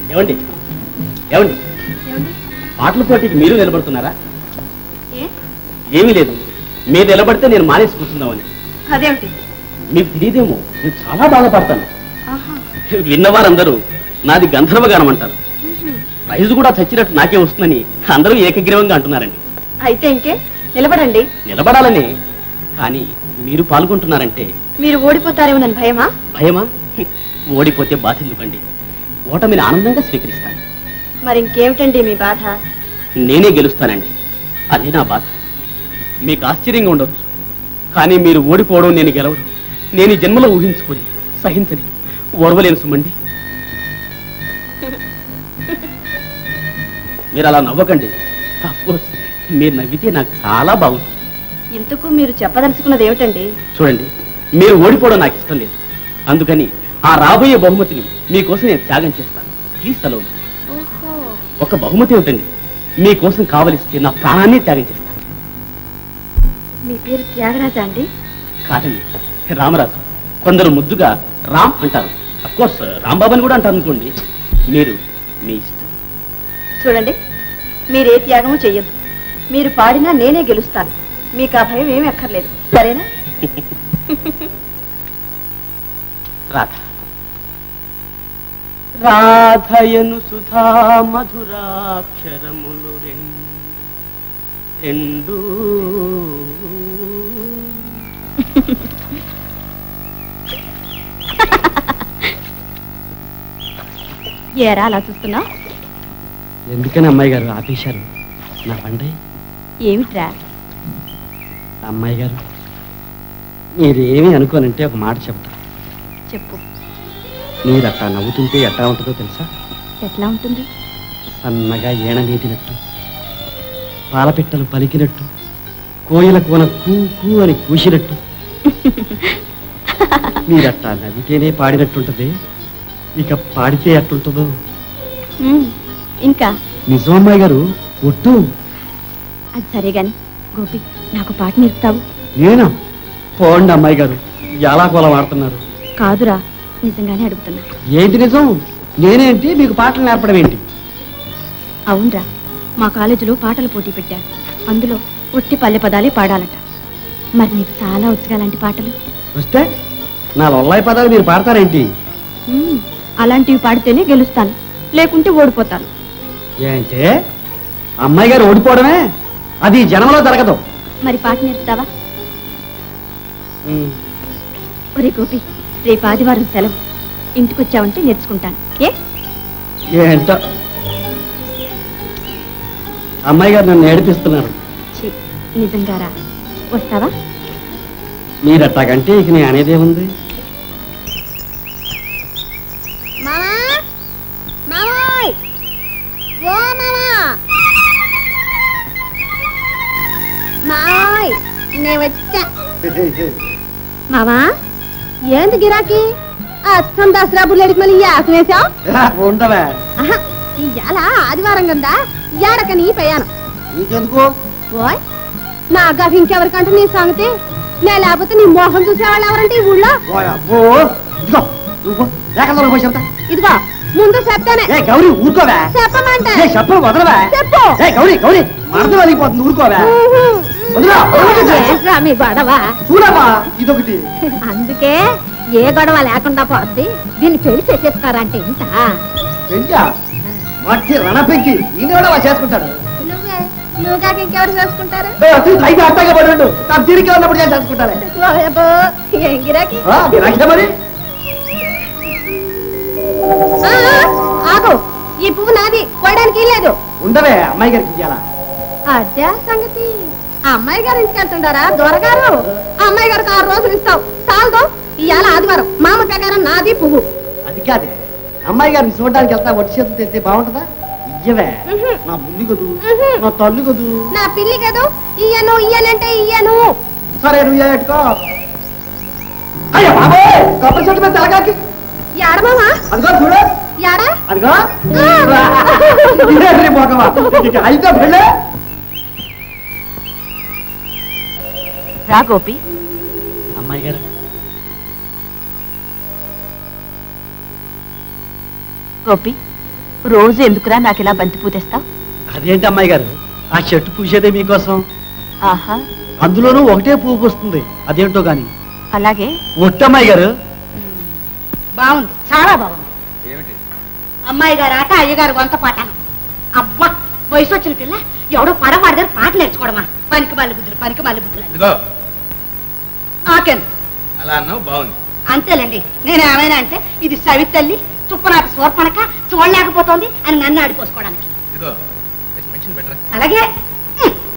ఏమండి ఏమండి పాటల పోటీకి మీరు నిలబడుతున్నారా? ఏమీ లేదు, మీరు నిలబడితే నేను మానేసి కూర్చుందామని. అదేమిటి? మీకు తెలియదేమో, నేను చాలా బాగా పాడతాను. విన్నవారందరూ నాది గంధర్వగానం అంటారు. ప్రైజ్ కూడా చచ్చినట్టు నాకే వస్తుందని అందరూ ఏకగ్రీవంగా అంటున్నారండి. అయితే ఇంకే నిలబడండి. నిలబడాలని, కానీ మీరు పాల్గొంటున్నారంటే మీరు ఓడిపోతారేమోనని భయమా? భయమా? ఓడిపోతే బాధ ఎందుకండి, ఓటమిని ఆనందంగా స్వీకరిస్తాను. మరి ఇంకేమిటండి మీ బాధ? నేనే గెలుస్తానండి, అదే నా బాధ. మీకు ఆశ్చర్యంగా ఉండొచ్చు, కానీ మీరు ఓడిపోవడం, నేను గెలవడం నేను ఈ జన్మలో ఊహించుకొని సహించని ఓర్వలేను సుమండి. మీరు అలా నవ్వకండి. అఫ్కోర్స్ మీరు నవ్వితే నాకు చాలా బాగుంటుంది. ఇంతకు మీరు చెప్పదలుచుకున్నది ఏమిటండి? చూడండి, మీరు ఓడిపోవడం నాకు ఇష్టం లేదు, అందుకని ఆ రాబోయే బహుమతిని మీకోసం నేను త్యాగం చేస్తాను. ప్లీజ్ సెలవు. ఒక బహుమతి ఏమిటండి, మీకోసం కావలిస్తే నా ప్రాణాన్ని త్యాగం చేస్తాను. మీ పేరు త్యాగరాజా అండి? కాదండి, రామరాజు. కొందరు ముద్దుగా రామ్ అంటారు. అఫ్కోర్స్ రాంబాబు అని కూడా అంటారు అనుకోండి. మీరు మీ ఇష్టం. చూడండి, మీరే త్యాగము చెయ్యొద్దు. మీరు పాడినా నేనే గెలుస్తాను. మీకు ఆ భయం ఏమీ అక్కర్లేదు, సరేనా? రాధ రాధయను సుధా మధురాక్షరములు రెండు ఏరా అలా చూస్తున్నా? ఎందుకని అమ్మాయి గారు ఆపేశారు నా బండి? ఏమిట్రా? అమ్మాయి గారు, మీరేమీ అనుకోనంటే ఒక మాట చెప్తా. చెప్పు. మీరు అట్టా నవ్వుతుంటే ఎట్టా ఉంటుందో తెలుసా? ఎట్లా ఉంటుంది? సన్నగా ఏణమేదినట్టు, పాలపిట్టలు పలికినట్టు, కోయిల కోన కూ కూ అని కూసినట్టు. మీరట్టా నవ్వితేనే పాడినట్టుంటది, ఇక పాడితే ఎట్టుంటుందో. ఇంకా నిజం అమ్మాయి గారు, ఒట్టు. అది సరే గాని గోపి, నాకు పాట నేర్పుతావు? నేనా? పోండి అమ్మాయి గారు, ఎలా కోలం ఆడుతున్నారు. కాదురా, నిజంగానే అడుగుతున్నా. ఏంటి నిజం? నేనేంటి మీకు పాటలు నేర్పడం ఏంటి? అవునరా, మా కాలేజీలో పాటల పోటీ పెట్టారు. అందులో ఒట్టి పల్లె పదాలే పాడాలట. మరి నీకు చాలా వచ్చుగా అలాంటి పాటలు. వస్తే నా లొల్లాయి పదాలు మీరు పాడతారేంటి? అలాంటివి పాడితేనే గెలుస్తాను, లేకుంటే ఓడిపోతాను. ఏంటే అమ్మాయి గారు ఓడిపోవడమే? అది జనంలో జరగదు. మరి పాట నేర్పుతావా? ఒరే గోపి, రేపు ఆదివారం సెలవు, ఇంటికి వచ్చావంటే నేర్చుకుంటాను. ఏంటో అమ్మాయి గారు నన్ను ఏడిపిస్తున్నారు. నిజంగారా? వస్తావా? మీరట్టాకంటే ఇక నేను అనేదేముంది. మావా, ఏంది గిరాకీ? అచ్చం దసరా బుల్లెడికి మళ్ళీ యాసం వేసావు? ఉండవే, ఇవాళ ఆదివారం కదా, ఏడకని ప్రయాణం. నీకెందుకు? ఓయ్, నా గఫ్ ఇంకెవరికంటే నీ సంగతి. నే లేకపోతే నీ మోహం చూసేవాళ్ళు ఎవరంటే ఈ ఊళ్ళో? ఇదిగో ముందు చెప్తానే. గౌరీ ఊరుకోవా? చెప్పమంటే చెప్పు, వదలవా? చెప్పు. గౌరీ గౌరీ మరణం వెళ్ళిపోతుంది, ఊరుకోవా? మీ గొడవ చూడవా, ఇదొకటి. అందుకే ఏ గొడవ లేకుండా పోద్ది. దీన్ని పెళ్లి చేసేస్తారంటే ఇంత మట్టి రణ పెంచి ఈయన కూడా చేసుకుంటాడు. నువ్వు కాక ఇంకెవరు చేసుకుంటారు? అట్టగా పడు, నా తిరిగి ఉన్నప్పుడు నేను చేసుకుంటాను. ఏం గిరాకీ? మరి ఆగు, ఈ పువ్వు నాది, కొనడానికి లేదు. ఉండవే, అమ్మాయి గారికి ఇయ్యాలా? అదే సంగతి. ఆ అమ్మాయి గారు ఇంటికి వెళ్తుంటారా దొరగారు? ఆ అమ్మాయి గారికి 6 రోజులు ఇస్తావు, చాలదు. ఇవాళ ఆదివారం, మామ ప్రకారం నాది పువ్వు. అది కాదే, అమ్మాయి గారిని చూడడానికి వెళ్తా, వచ్చి చేతులు తెస్తే బాగుంటుందా? ఇయ్యవే, నా బుల్లి కదూ, నా తల్లి కదూ, నా పిల్లి కదూ. ఇయ్యను ఇయ్యనంటే ఇయ్యను. సరే నువ్వు పెట్టుకో. అయ్యా బాబోయ్, కొబ్బరి చెట్టు మీద తెలగాకి. ఎడమామా? అదిగో చూడు, ఎడా? అదిగో. అయితే పెళ్ళే. రా గోపి. అమ్మాయి గారు, గోపి రోజు ఎందుకురా నాకు ఇలా బంతి పూతేస్తావు? అదేంటి అమ్మాయి గారు, ఆ చెట్టు పూసేదే మీకోసం. ఆహా, అందులోనూ ఒకటే పువ్వు వస్తుంది, అదేంటో గాని. అలాగే. ఒట్టమ్మాయి గారు. బాగుంది, చాలా బాగుంది. అమ్మాయి గారు ఆట, అయ్యగారు వంత పాటను. అబ్బా, వయసు వచ్చిన పిల్ల ఎవడో పడవాడి దగ్గర పాట నేర్చుకోవడమా? పనికి మళ్ళీ బుద్ధులు, పనికి మళ్ళీ బుద్ధులు. నాకెందుకు అలా అన్నావు, బాగుంది. అంతేలేండి. నేను ఏమైనా అంటే ఇది సవితల్లి తుప్పనాటి సోర్పణక చూడలేకపోతోంది అని నన్ను ఆడిపోసుకోవడానికి. ఇదిగో మంచిది బెటరా. అలాగే.